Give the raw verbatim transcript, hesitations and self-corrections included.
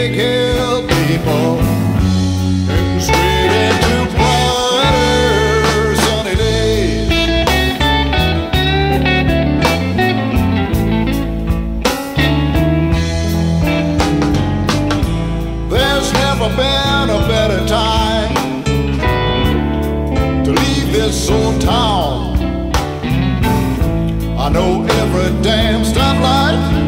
take care of people and straight into brighter sunny days. There's never been a better time to leave this old town. I know every damn stoplight